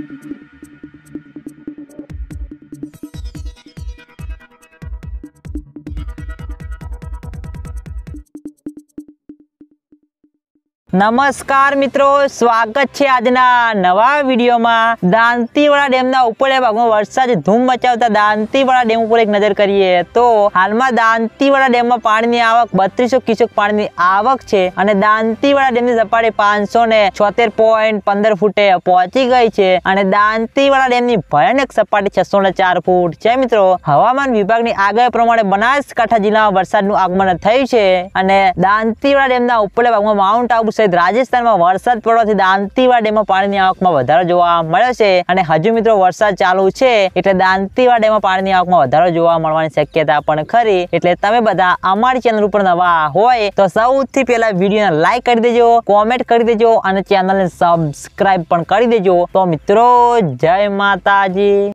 नमस्कार मित्रों, स्वागत है आजना नवा विडियो में। दांतीवाड़ा डेमना उपरले भागमां वरसादे धूम मचावता दांतीवाड़ा डेम पर एक नजर करिए तो हाल में दांतीवाड़ा डेम में पानी आवक 3200 क्यूसेक पानी आवक छे अने दांतीवाड़ा डेमनी सपाटी 576.15 फूटे पहोंची गई छे अने दांतीवाड़ा डेमनी भयानक सपाटी 604 फूट छे। मित्रों, हवामान विभागनी आगाही प्रमाणे बनासकांठा जिल्लामां वरसादनुं आगमन थयुं छे अने दांतीवाड़ा डेमना उपरले भागमां माउंट आबू राजस्थान में वरसाद पड़वाथी दांतीवाड़ा डेम में पानी आवक में वधारो जोवा मळ्यो छे अने हजू मित्रों वरसाद चालू छे एटले दांतीवाड़ा डेम में पानी आवक में वधारो जोवा मळवानी शक्यता पण खरी। एटले तमे बधा अमारी चेनल पर नवा होय तो सौथी पहेला विडियोने लाइक करी देजो, कमेंट करी देजो अने चेनलने सब्सक्राइब पण करी देजो। तो मित्रों, जय माताजी।